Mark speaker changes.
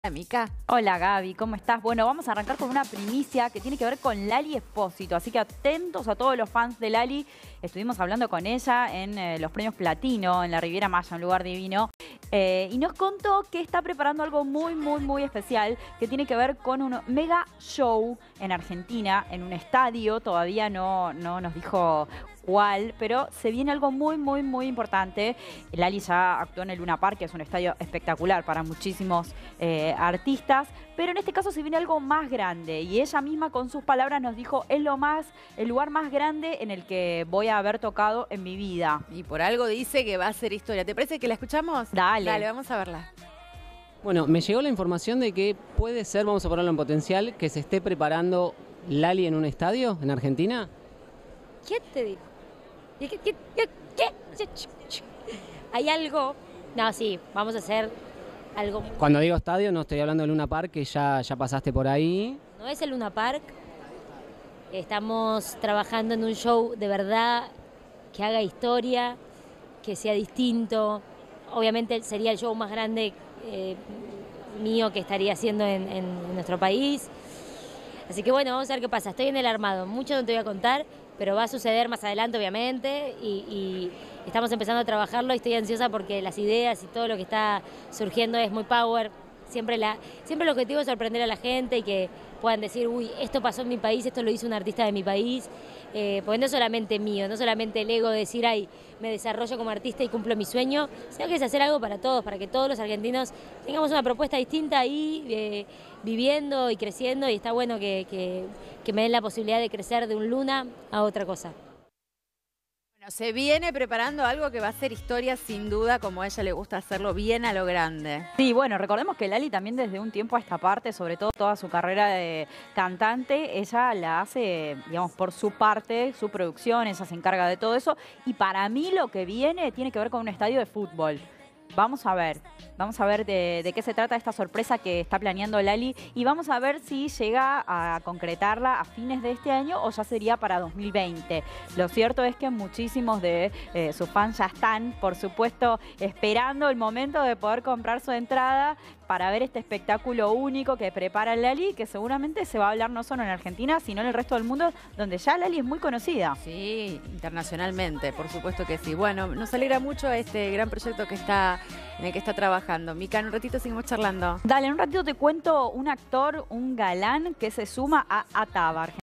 Speaker 1: Mica.
Speaker 2: Hola Gaby, ¿cómo estás? Bueno, vamos a arrancar con una primicia que tiene que ver con Lali Espósito, así que atentos a todos los fans de Lali. Estuvimos hablando con ella en los premios Platino, en la Riviera Maya, un lugar divino, y nos contó que está preparando algo muy especial que tiene que ver con un mega show en Argentina, en un estadio. Todavía no nos dijo cuál, pero se viene algo muy importante. Lali ya actuó en el Luna Park, que es un estadio espectacular para muchísimos artistas, pero en este caso se viene algo más grande y ella misma con sus palabras nos dijo: es el lugar más grande en el que voy a haber tocado en mi vida.
Speaker 1: Y por algo dice que va a ser historia. ¿Te parece que la escuchamos?
Speaker 2: Dale.
Speaker 1: Dale, vamos a verla.
Speaker 3: Bueno, me llegó la información de que puede ser, vamos a ponerlo en potencial, que se esté preparando Lali en un estadio en Argentina.
Speaker 4: ¿Quién te dijo? ¿Qué? ¿Hay algo? No, sí, vamos a hacer algo.
Speaker 3: Cuando digo estadio no estoy hablando de Luna Park, que ya pasaste por ahí.
Speaker 4: No es el Luna Park. Estamos trabajando en un show de verdad que haga historia, que sea distinto. Obviamente sería el show más grande mío que estaría haciendo en nuestro país. Así que bueno, vamos a ver qué pasa. Estoy en el armado, mucho no te voy a contar, pero va a suceder más adelante obviamente y estamos empezando a trabajarlo y estoy ansiosa porque las ideas y todo lo que está surgiendo es muy power. Siempre el objetivo es sorprender a la gente y que puedan decir: uy, esto pasó en mi país, esto lo hizo un artista de mi país, porque no es solamente mío, no solamente el ego de decir: ay, me desarrollo como artista y cumplo mi sueño, sino que es hacer algo para todos, para que todos los argentinos tengamos una propuesta distinta ahí, viviendo y creciendo, y está bueno que me den la posibilidad de crecer de un Luna a otra cosa.
Speaker 1: Bueno, se viene preparando algo que va a ser historia sin duda, como a ella le gusta hacerlo bien a lo grande.
Speaker 2: Sí, bueno, recordemos que Lali también desde un tiempo a esta parte, sobre todo toda su carrera de cantante, ella la hace, digamos, por su parte, su producción, ella se encarga de todo eso. Y para mí lo que viene tiene que ver con un estadio de fútbol. Vamos a ver de qué se trata esta sorpresa que está planeando Lali y vamos a ver si llega a concretarla a fines de este año o ya sería para 2020. Lo cierto es que muchísimos de sus fans ya están, por supuesto, esperando el momento de poder comprar su entrada para ver este espectáculo único que prepara Lali, que seguramente se va a hablar no solo en Argentina, sino en el resto del mundo, donde ya Lali es muy conocida.
Speaker 1: Sí, internacionalmente, por supuesto que sí. Bueno, nos alegra mucho este gran proyecto en el que está trabajando. Mica, en un ratito seguimos charlando.
Speaker 2: Dale, en un ratito te cuento un actor, un galán que se suma a Atabar.